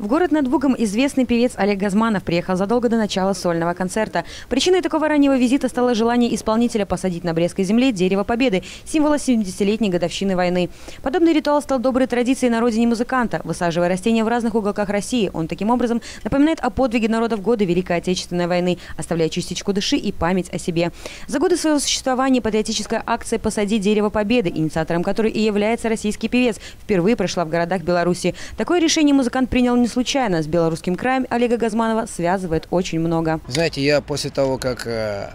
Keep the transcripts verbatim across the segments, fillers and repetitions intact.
В город над Бугом известный певец Олег Газманов приехал задолго до начала сольного концерта. Причиной такого раннего визита стало желание исполнителя посадить на Брестской земле дерево Победы, символа семидесятилетней годовщины войны. Подобный ритуал стал доброй традицией на родине музыканта. Высаживая растения в разных уголках России, он таким образом напоминает о подвиге народа в годы Великой Отечественной войны, оставляя частичку души и память о себе. За годы своего существования патриотическая акция «Посади дерево Победы», инициатором которой и является российский певец, впервые прошла в городах Беларуси. Такое решение музыкант принял не случайно. С белорусским краем Олега Газманова связывает очень много. Знаете, я после того, как э,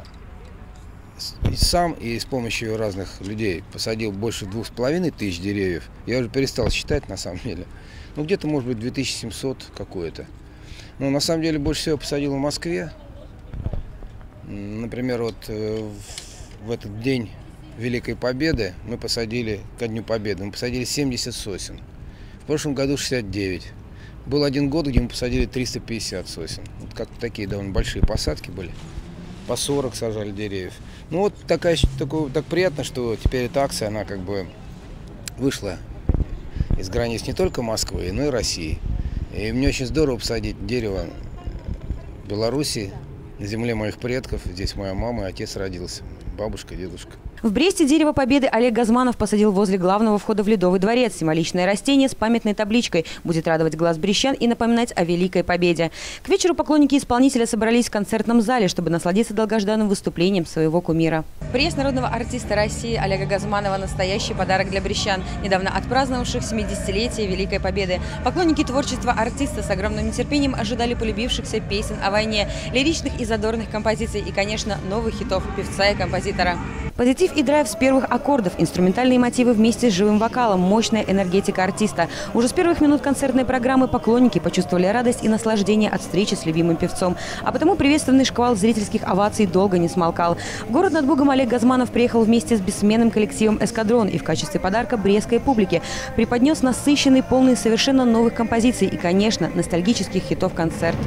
сам и с помощью разных людей посадил больше двух с половиной тысяч деревьев, я уже перестал считать, на самом деле. Ну, где-то, может быть, две тысячи семьсот какое-то. Но на самом деле больше всего посадил в Москве. Например, вот э, в этот день Великой Победы мы посадили, ко Дню Победы, мы посадили семьдесят сосен. В прошлом году шестьдесят девять. Был один год, где мы посадили триста пятьдесят сосен. Вот как такие довольно большие посадки были. По сорок сажали деревьев. Ну вот такая, такое, так приятно, что теперь эта акция, она как бы вышла из границ не только Москвы, но и России. И мне очень здорово посадить дерево в Беларуси, на земле моих предков. Здесь моя мама и отец родился, бабушка, дедушка. В Бресте дерево Победы Олег Газманов посадил возле главного входа в Ледовый дворец. Символичное растение с памятной табличкой будет радовать глаз брестян и напоминать о Великой Победе. К вечеру поклонники исполнителя собрались в концертном зале, чтобы насладиться долгожданным выступлением своего кумира. Приезд народного артиста России Олега Газманова – настоящий подарок для брестян, недавно отпраздновавших семидесятилетие Великой Победы. Поклонники творчества артиста с огромным нетерпением ожидали полюбившихся песен о войне, лиричных и задорных композиций и, конечно, новых хитов певца и композитора. Позитив и драйв с первых аккордов, инструментальные мотивы вместе с живым вокалом, мощная энергетика артиста. Уже с первых минут концертной программы поклонники почувствовали радость и наслаждение от встречи с любимым певцом. А потому приветственный шквал зрительских оваций долго не смолкал. В город над Бугом Олег Газманов приехал вместе с бессменным коллективом «Эскадрон» и в качестве подарка брестской публике преподнес насыщенный, полный совершенно новых композиций и, конечно, ностальгических хитов концерт.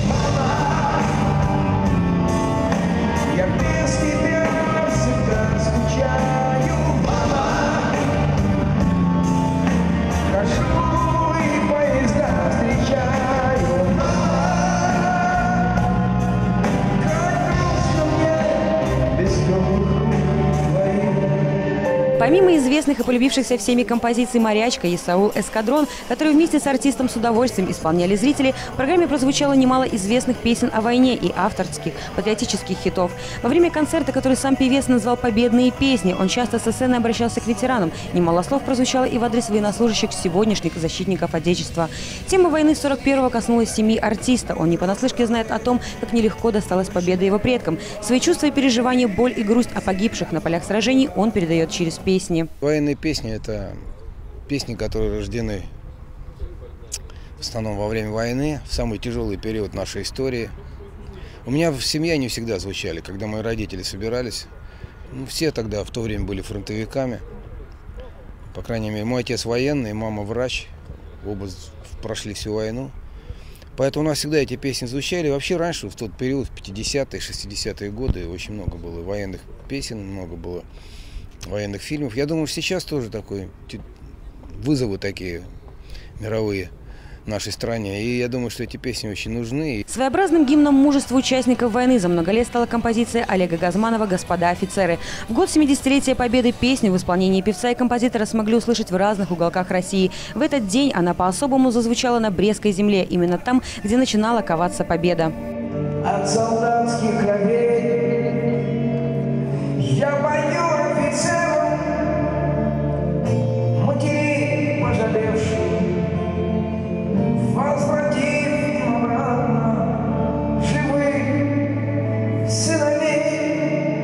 Помимо известных и полюбившихся всеми композиций «Морячка», «Исаул», «Эскадрон», которые вместе с артистом с удовольствием исполняли зрители, в программе прозвучало немало известных песен о войне и авторских патриотических хитов. Во время концерта, который сам певец назвал «Победные песни», он часто со сцены обращался к ветеранам. Немало слов прозвучало и в адрес военнослужащих сегодняшних защитников Отечества. Тема войны сорок первого коснулась семьи артиста. Он не понаслышке знает о том, как нелегко досталась победа его предкам. Свои чувства и переживания, боль и грусть о погибших на полях сражений он передает через песни. Песни. Военные песни – это песни, которые рождены в основном во время войны, в самый тяжелый период нашей истории. У меня в семье не всегда звучали, когда мои родители собирались. Ну, все тогда в то время были фронтовиками. По крайней мере, мой отец военный, мама врач, оба прошли всю войну. Поэтому у нас всегда эти песни звучали. Вообще раньше, в тот период, в пятидесятые, шестидесятые годы, очень много было военных песен, много было военных фильмов. Я думаю, сейчас тоже такой вызовы такие мировые в нашей стране. И я думаю, что эти песни очень нужны. Своеобразным гимном мужества участников войны за много лет стала композиция Олега Газманова «Господа офицеры». В год семидесятилетия Победы песню в исполнении певца и композитора смогли услышать в разных уголках России. В этот день она по-особому зазвучала на Брестской земле, именно там, где начинала коваться победа. От солдатских кровей я пою офицерам, матерей пожалевших, возвратив им обратно живых сыновей.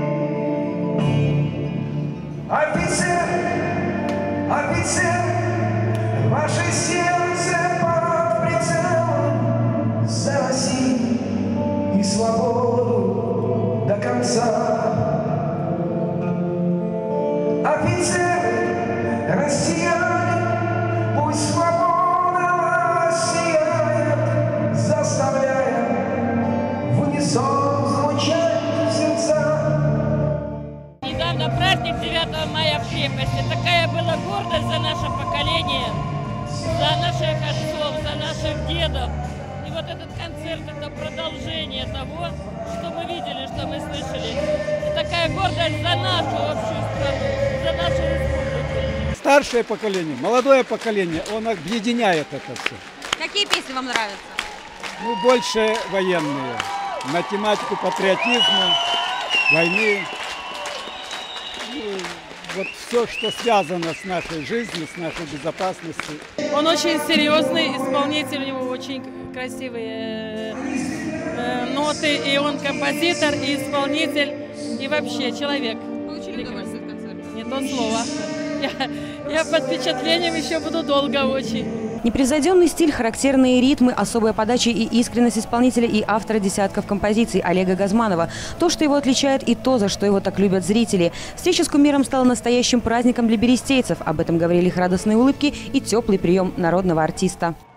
Офицер, офицер, ваше сердце под прицелом за Россию и свободу. дедов. И вот этот концерт – это продолжение того, что мы видели, что мы слышали. И такая гордость за нашу общую страну, за нашу республику. Старшее поколение, молодое поколение, он объединяет это все. Какие песни вам нравятся? Ну, больше военные, на тематику патриотизма, войны. Ну, вот все, что связано с нашей жизнью, с нашей безопасностью. Он очень серьезный исполнитель, у него очень красивые э, ноты, и он композитор, и исполнитель, и вообще человек. Получили удовольствие от концерта? Не то слово. Я, я под впечатлением еще буду долго очень. Непревзойденный стиль, характерные ритмы, особая подача и искренность исполнителя и автора десятков композиций Олега Газманова. То, что его отличает, и то, за что его так любят зрители. Встреча с кумиром стала настоящим праздником для берестейцев. Об этом говорили их радостные улыбки и теплый прием народного артиста.